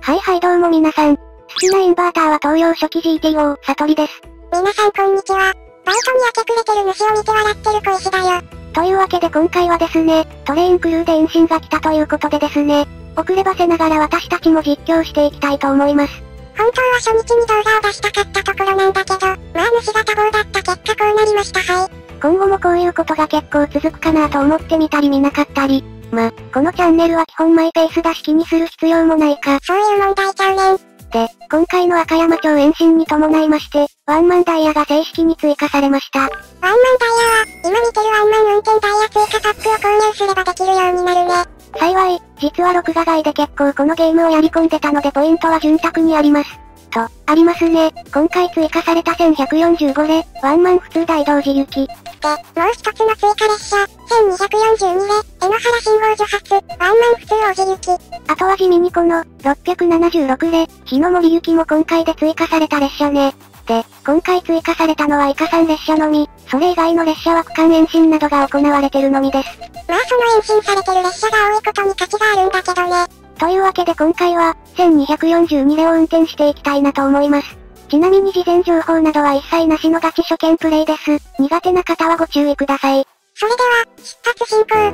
はいはいどうも皆さん。好きなインバーターは東洋初期 GTO、サトリです。 皆さんこんにちは。バイトに明け暮れてる主を見て笑ってる小石だよ。 というわけで今回はですね、トレインクルーで延伸が来たということでですね、遅ればせながら私たちも実況していきたいと思います。 本当は初日に動画を出したかったところなんだけど、まあ主が多忙だった結果こうなりました。はい。 今後もこういうことが結構続くかなと思ってみたり見なかったり。このチャンネルは基本マイペースだし気にする必要もないか。 そういう問題ちゃうねん。 で、今回の赤山町延伸に伴いまして、ワンマンダイヤが正式に追加されました。 ワンマンダイヤは、今見てるワンマン運転ダイヤ追加パックを購入すればできるようになるね。 幸い、実は録画外で結構このゲームをやり込んでたのでポイントは潤沢にあります。と、ありますね。今回追加された1145レ、ワンマン普通大同時行き。 で、もう一つの追加列車、1242レ、江ノ原信号所発、ワンマン普通王子行き。 あとは地味にこの、676レ、日の森行きも今回で追加された列車ね。で、今回追加されたのはイカさん列車のみ、それ以外の列車は区間延伸などが行われてるのみです。 まあその延伸されてる列車が多いことに価値があるんだけどね。 というわけで今回は、1242レを運転していきたいなと思います。ちなみに事前情報などは一切なしのガチ初見プレイです。苦手な方はご注意ください。 それでは、出発進行。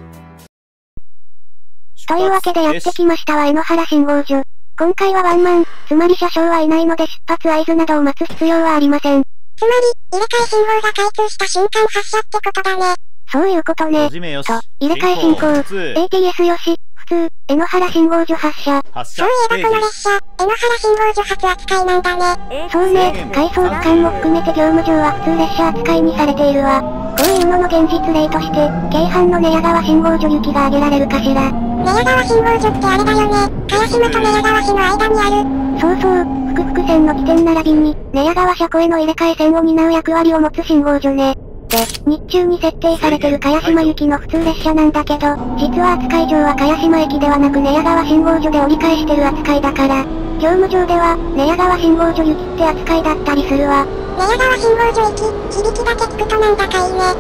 というわけでやってきましたは江ノ原信号所。今回はワンマン、つまり車掌はいないので出発合図などを待つ必要はありません。 つまり、入れ替え信号が開通した瞬間発車ってことだね。 そういうことね。と、入れ替え進行、ATS よし、普通、江ノ原信号所発車。 そういえばこの列車、江ノ原信号所発扱いなんだね。 そうね、回送区間も含めて業務上は普通列車扱いにされているわ。こういうのの現実例として、京阪の寝屋川信号所行きが挙げられるかしら。 寝屋川信号所ってあれだよね。茅島と寝屋川市の間にある。 そうそう、福々線の起点並びに、寝屋川車庫への入れ替え線を担う役割を持つ信号所ね。で、日中に設定されてる茅島行きの普通列車なんだけど、実は扱い上は茅島駅ではなく寝屋川信号所で折り返してる扱いだから、業務上では、寝屋川信号所行きって扱いだったりするわ。 寝屋川信号所行き、響きだけ聞くとなんだかいいね。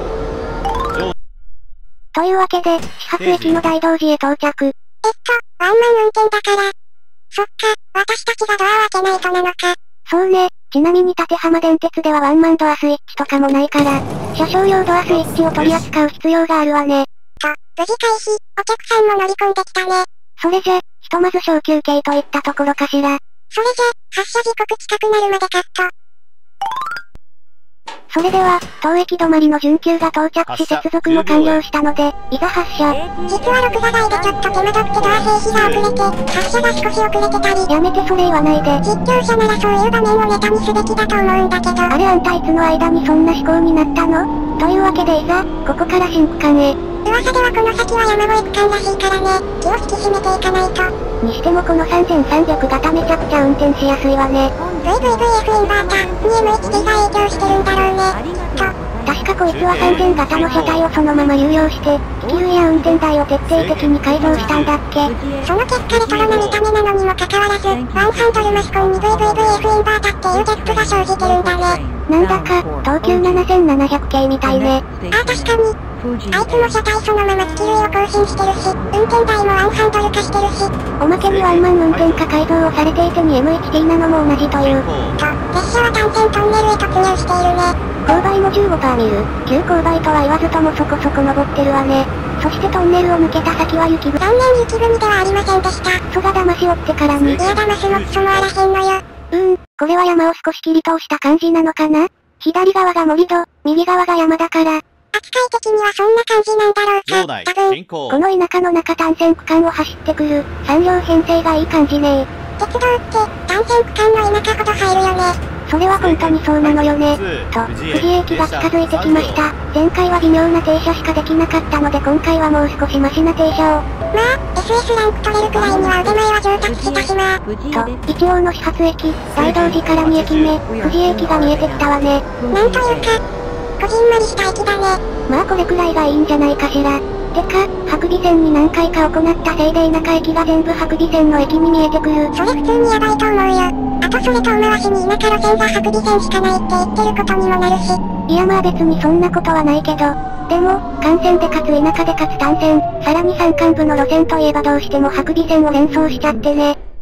というわけで、始発駅の大道寺へ到着。 ワンマン運転だから。そっか、私たちがドアを開けないとなのか。 そうね、ちなみに立浜電鉄ではワンマンドアスイッチとかもないから、車掌用ドアスイッチを取り扱う必要があるわね。 無事開始、お客さんも乗り込んできたね。 それじゃ、ひとまず小休憩といったところかしら。 それじゃ、発車時刻近くなるまでカット。 それでは、当駅止まりの準急が到着し接続も完了したので、いざ発車。 実は録画外でちょっと手間取ってドア静止が遅れて、発車が少し遅れてたり。 やめてそれ言わないで。 実況者ならそういう場面をネタにすべきだと思うんだけど。 あれあんたいつの間にそんな思考になったの？というわけでいざ、ここから新区間へ。 噂ではこの先は山越え区間らしいからね、気を引き締めていかないと。 にしてもこの3300型めちゃくちゃ運転しやすいわね。 VVVF インバーター、2MHD が影響してるんだろうね。 確かこいつは3000型の車体をそのまま流用して、気流や運転台を徹底的に改造したんだっけ。 その結果レトロな見た目なのにもかかわらず、ワンハンドルマスコンに VVVF インバータっていうギャップが生じてるんだね。 なんだか、東急7700系みたいね。 ああ確かに。あいつも車体そのまま気流を更新してるし、運転台もワンハンドル化してるし。 おまけにワンマン運転化改造をされていて 2MHD なのも同じという。 列車は単線トンネルへ突入しているね。 勾配も15%見る。急勾配とは言わずともそこそこ登ってるわね。そしてトンネルを抜けた先は雪国。 残念雪国ではありませんでした。 そが騙しおってからに。 いや騙すもクソもあらへんのよ。 これは山を少し切り通した感じなのかな？左側が盛り土、右側が山だから。 扱い的にはそんな感じなんだろうか。多分。 この田舎の中単線区間を走ってくる、3両編成がいい感じね。 鉄道って、単線区間の田舎ほど入るよね。 それは本当にそうなのよね。と、富士駅が近づいてきました。前回は微妙な停車しかできなかったので今回はもう少しマシな停車を。 まあ、SS ランク取れるくらいには腕前は上達したしまあ。 と、一応の始発駅、大道寺から2駅目、富士駅が見えてきたわね。 なんというか、こじんまりした駅だね。 まあこれくらいがいいんじゃないかしら。てか、白尾線に何回か行ったせいで田舎駅が全部白尾線の駅に見えてくる。 それ普通にヤバいと思うよ。あとそれ遠回しに田舎路線が白尾線しかないって言ってることにもなるし。 いやまあ別にそんなことはないけど。でも、幹線でかつ田舎でかつ単線、さらに山間部の路線といえばどうしても白尾線を連想しちゃってね。と、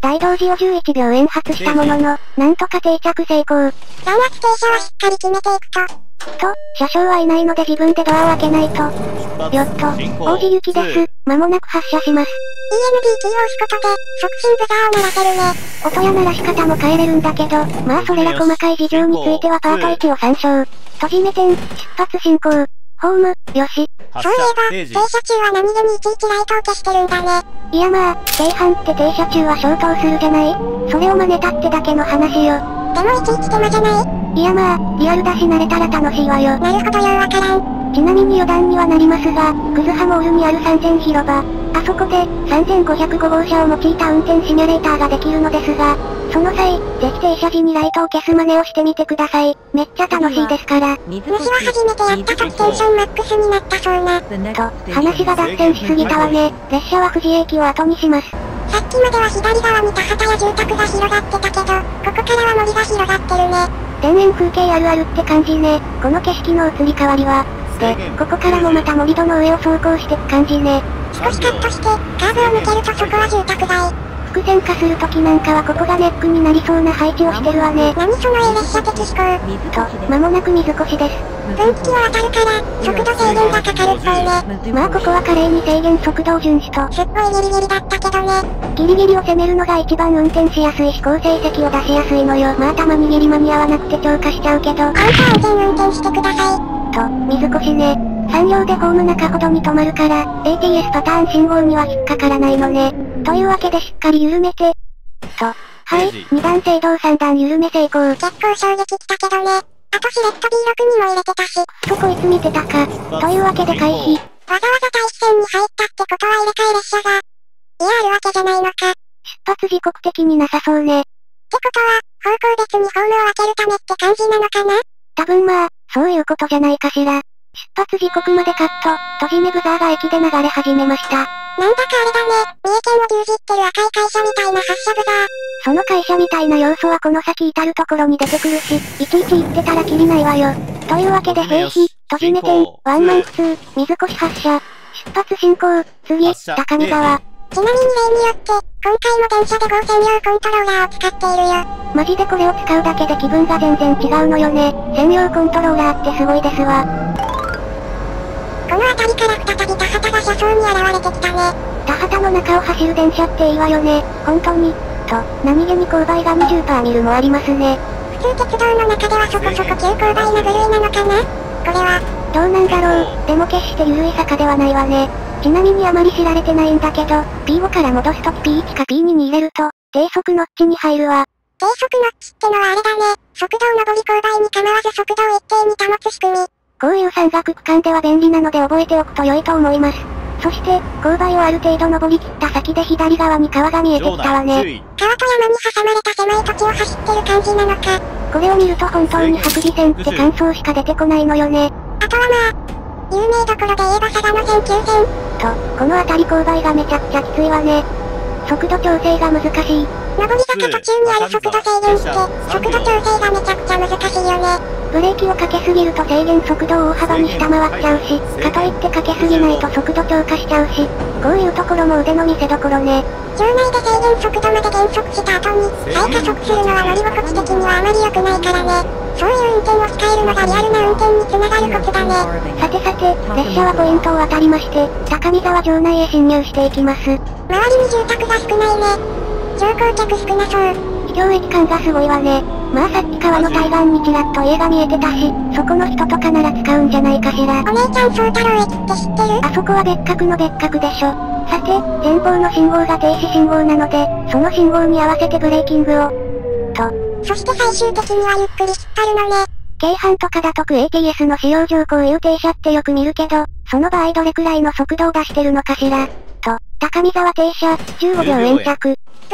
大同時を11秒延発したものの、なんとか定着成功。 弾圧停車はしっかり決めていくと。 車掌はいないので自分でドアを開けないと。よっと、王子行きです。間もなく発車します。 EMP キーを押すことで、促進ブザーを鳴らせるね。 音や鳴らし方も変えれるんだけど、まあそれら細かい事情についてはパート1を参照。閉じ目点、出発進行。ホーム、よし。 そういえば、停車中は何気にいちいちライトを消してるんだね。 いやまあ、京阪って停車中は消灯するじゃない？それを真似たってだけの話よ。 でもいちいち手間じゃない？ いやまあ、リアルだし慣れたら楽しいわよ。 なるほどようわからん。 ちなみに余談にはなりますが、クズハモールにある3000広場。あそこで、3505号車を用いた運転シミュレーターができるのですが、その際、ぜひ停車時にライトを消す真似をしてみてください。めっちゃ楽しいですから。 虫は初めてやった時テンションマックスになったそうな。 話が脱線しすぎたわね。列車は富士駅を後にします。 さっきまでは左側に田畑や住宅が広がってたけど、ここからは森が広がってるね。 田園風景あるあるって感じね。この景色の移り変わりは。で、ここからもまた盛り土の上を走行してく感じね。 少しカットして、カーブを抜けるとそこは住宅街。 伏線化するときなんかはここがネックになりそうな配置をしてるわね。 何その列車的飛行。 間もなく水越です。 分岐を渡るから、速度制限がかかるっぽいね。 まあここは華麗に制限速度を遵守と。 すっごいギリギリだったけどね。 ギリギリを攻めるのが一番運転しやすいし好成績を出しやすいのよ。まあたまにギリ間に合わなくて超過しちゃうけど。 安全運転してください。 水越ね。3両でホーム中ほどに止まるから、ATS パターン信号には引っかからないのね。というわけでしっかり緩めて。はい、2段制動3段緩め成功。 結構衝撃きたけどね。あとシレット B6 にも入れてたし。 こいつ見てたか。というわけで回避。 わざわざ対比線に入ったってことは入れ替え列車が。いやあるわけじゃないのか。 出発時刻的になさそうね。 ってことは、方向別にホームを分けるためって感じなのかな？ 多分まあ、そういうことじゃないかしら。出発時刻までカット、閉じ目ブザーが駅で流れ始めました。 なんだかあれだね、三重県を牛耳ってる赤い会社みたいな発車ブザー。 その会社みたいな要素はこの先至るところに出てくるし、いちいち言ってたらキリないわよ。というわけで閉止、閉じ目点、ワンマン普通、水越発車。出発進行、次、高見沢。 ちなみに例によって、今回も電車で合専用コントローラーを使っているよ。 マジでこれを使うだけで気分が全然違うのよね。専用コントローラーってすごいですわ。 この辺りから再び田畑が車窓に現れてきたね。 田畑の中を走る電車っていいわよね。本当に。何気に勾配が20%ミルもありますね。 普通鉄道の中ではそこそこ急勾配な部類なのかな？これは。 どうなんだろう。でも決して緩い坂ではないわね。ちなみにあまり知られてないんだけど、P5 から戻すとき P1 か P2 に入れると、低速ノッチに入るわ。 低速ノッチってのはあれだね。速度を上り勾配に構わず速度を一定に保つ仕組み。 こういう山岳区間では便利なので覚えておくと良いと思います。そして、勾配をある程度登り切った先で左側に川が見えてきたわね。 川と山に挟まれた狭い土地を走ってる感じなのか。 これを見ると本当に白磁線って感想しか出てこないのよね。 あとはまあ、有名どころで言えば佐賀の19線。 この辺り勾配がめちゃくちゃきついわね。速度調整が難しい。 上り坂途中にある速度制限って、速度調整がめちゃくちゃ難しいよね。 ブレーキをかけすぎると制限速度を大幅に下回っちゃうし、かといってかけすぎないと速度超過しちゃうし、こういうところも腕の見せ所ね。 場内で制限速度まで減速した後に、再加速するのは乗り心地的にはあまり良くないからね。そういう運転を控えるのがリアルな運転につながるコツだね。 さてさて、列車はポイントを渡りまして、高見沢城内へ進入していきます。 周りに住宅が少ないね。乗降客少なそう。 秘境駅感がすごいわね。まあさっき川の対岸にちらっと家が見えてたし、そこの人とかなら使うんじゃないかしら。 お姉ちゃん宗太郎駅って知ってる？ あそこは別格の別格でしょ。さて、前方の信号が停止信号なので、その信号に合わせてブレーキングを。 そして最終的にはゆっくり引っ張るのね。 京阪とかだとATS の使用上こういう停車ってよく見るけど、その場合どれくらいの速度を出してるのかしら。高見沢停車、15秒延着。 ブレーキが甘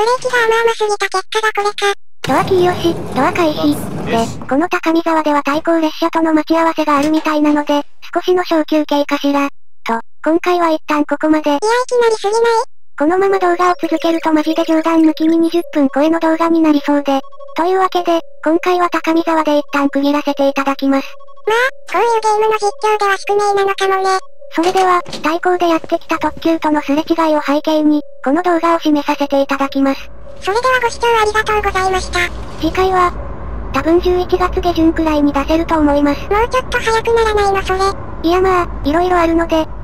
々すぎた結果がこれか。 ドアキーよし、ドア回避。で、この高見沢では対向列車との待ち合わせがあるみたいなので、少しの小休憩かしら。今回は一旦ここまで。 いやいきなりすぎない？ このまま動画を続けるとマジで冗談抜きに20分超えの動画になりそうで。というわけで、今回は高見沢で一旦区切らせていただきます。 まあ、こういうゲームの実況では宿命なのかもね。 それでは、対向でやってきた特急とのすれ違いを背景に、この動画を締めさせていただきます。 それではご視聴ありがとうございました。 次回は、多分11月下旬くらいに出せると思います。 もうちょっと早くならないのそれ。 いやまあ、色々あるので、